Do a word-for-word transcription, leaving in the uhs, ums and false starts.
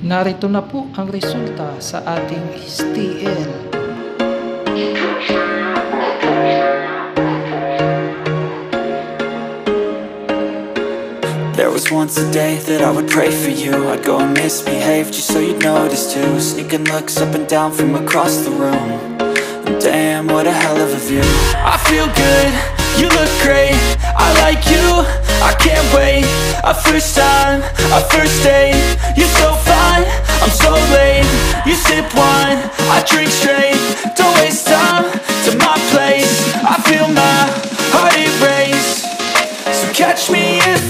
Narito na po ang resulta sa ating S T L. There was once a day that I would pray for you. I'd go and misbehave just so you'd notice too. Sneaking looks up and down from across the room. And damn, what a hell of a view. I feel good, you look great, I like you, I can't wait. A first time, a first date. You're so fine, I'm so late. You sip wine, I drink straight. Don't waste time to my place. I feel my heart erase. So catch me if